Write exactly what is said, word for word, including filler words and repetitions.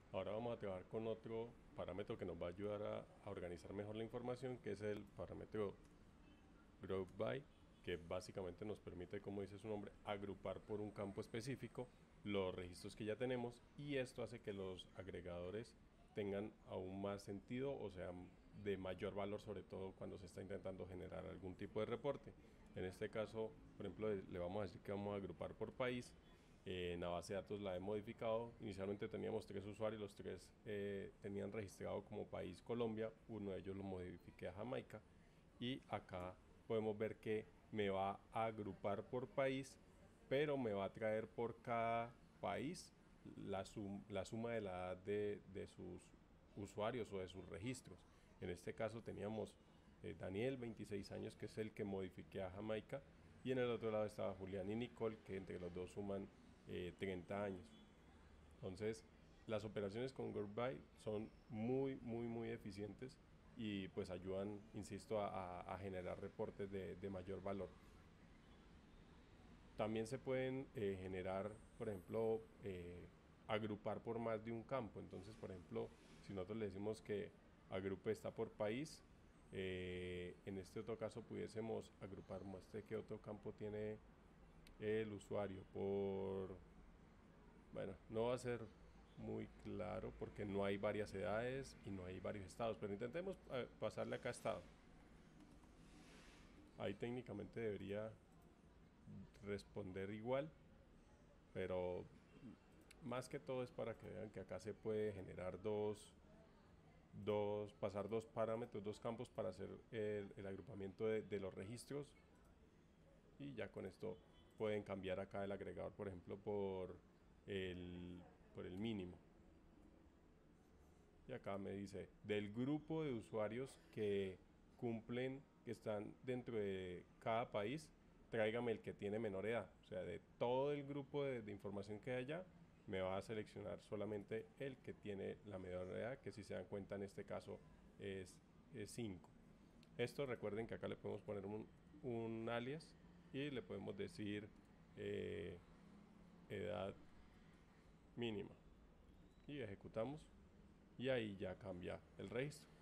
Ahora vamos a trabajar con otro parámetro que nos va a ayudar a, a organizar mejor la información, que es el parámetro Group By, que básicamente nos permite, como dice su nombre, agrupar por un campo específico los registros que ya tenemos, y esto hace que los agregadores tengan aún más sentido o sean de mayor valor, sobre todo cuando se está intentando generar algún tipo de reporte. En este caso, por ejemplo, le vamos a decir que vamos a agrupar por país. Eh, en la base de datos la he modificado. Inicialmente teníamos tres usuarios, los tres eh, tenían registrado como país Colombia, uno de ellos lo modifiqué a Jamaica, y acá podemos ver que me va a agrupar por país, pero me va a traer por cada país la, sum, la suma de la edad de, de sus usuarios o de sus registros. En este caso teníamos eh, Daniel, veintiséis años, que es el que modifiqué a Jamaica, y en el otro lado estaba Julián y Nicole, que entre los dos suman eh, treinta años. Entonces, las operaciones con GourBuy son muy, muy, muy eficientes y pues ayudan, insisto, a, a generar reportes de, de mayor valor. También se pueden eh, generar, por ejemplo, eh, agrupar por más de un campo. Entonces, por ejemplo, si nosotros le decimos que agrupe está por país, eh, en este otro caso pudiésemos agrupar, muestre qué otro campo tiene el usuario por, bueno, no va a ser muy claro porque no hay varias edades y no hay varios estados, pero intentemos eh, pasarle acá a estado. Ahí técnicamente debería responder igual, pero más que todo es para que vean que acá se puede generar dos, dos pasar dos parámetros, dos campos para hacer el, el agrupamiento de, de los registros, y ya con esto pueden cambiar acá el agregador, por ejemplo, por el, por el mínimo. Y acá me dice, del grupo de usuarios que cumplen, que están dentro de cada país, tráigame el que tiene menor edad. O sea, de todo el grupo de, de información que hay allá, me va a seleccionar solamente el que tiene la menor edad, que si se dan cuenta en este caso es cinco. Esto recuerden que acá le podemos poner un, un alias y le podemos decir eh, edad mínima. Y ejecutamos y ahí ya cambia el registro.